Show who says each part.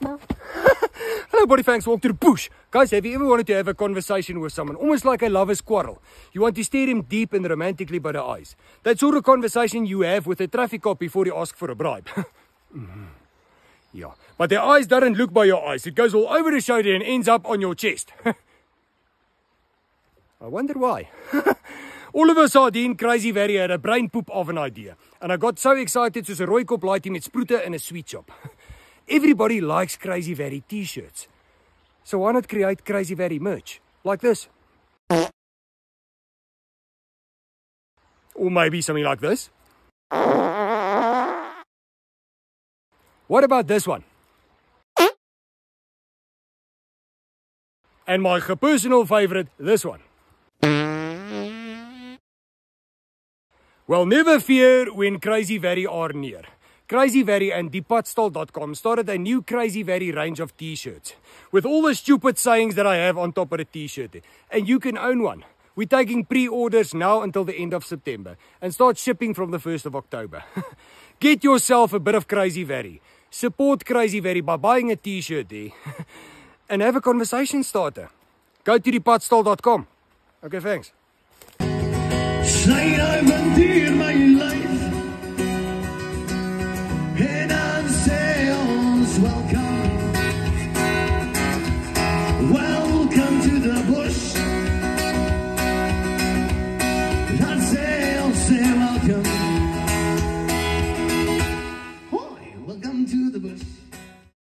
Speaker 1: Hello, Body Fangs. Walk to the bush. Guys, have you ever wanted to have a conversation with someone, almost like a lover's quarrel? You want to stare him deep and romantically by the eyes. That sort of conversation you have with a traffic cop before you ask for a bribe. Yeah, but their eyes doesn't look by your eyes. It goes all over the shoulder and ends up on your chest. I wonder why. All of a sudden, Crazy Very had a brain poop of an idea. And I got so excited soos 'n rooi kop laaitjie met sproete in a sweet shop. Everybody likes Crazy Very t-shirts. So why not create Crazy Very merch? Like this. Or maybe something like this. What about this one? And my personal favorite, this one. Well, never fear when Crazy Very are near. Crazy Very and diepadstal.com started a new Crazy Very range of t-shirts with all the stupid sayings that I have on top of the t-shirt. And you can own one. We're taking pre-orders now until the end of September and start shipping from the 1st of October. Get yourself a bit of Crazy Very. Support Crazy Very by buying a t-shirt there and have a conversation starter. Go to diepadstal.com. Okay, thanks.
Speaker 2: Sy hy my dier my lyf